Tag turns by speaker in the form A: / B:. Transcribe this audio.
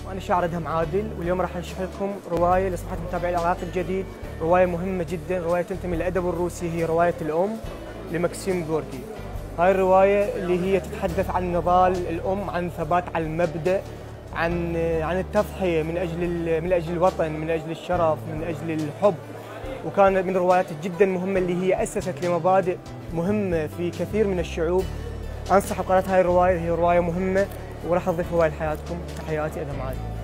A: وأنا شاعر أدهم عادل، واليوم راح أشرح لكم رواية لصفحة متابعي العراق الجديد، رواية مهمة جدا، رواية تنتمي للأدب الروسي، هي رواية الأم لماكسيم غوركي. هاي الرواية اللي هي تتحدث عن نضال الأم، عن ثبات على المبدأ، عن التضحية من أجل الوطن، من أجل الشرف، من أجل الحب. وكان من الروايات جدا مهمة اللي هي أسست لمبادئ مهمة في كثير من الشعوب. أنصح بقراءة هاي الرواية، هي رواية مهمة وراح أضيف رواية لحياتكم. تحياتي أدهم عادل.